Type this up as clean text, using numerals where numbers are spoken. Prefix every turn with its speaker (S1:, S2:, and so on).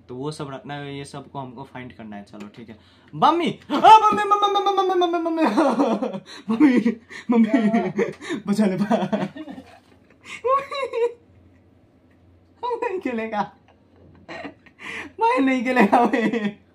S1: तो वो सब रखना है, ये सब को हमको फाइंड करना है। चलो ठीक है। Mummy mummy mummy mummy mummy बचा ले नहीं खेलेगा, मैं नहीं खेलेगा।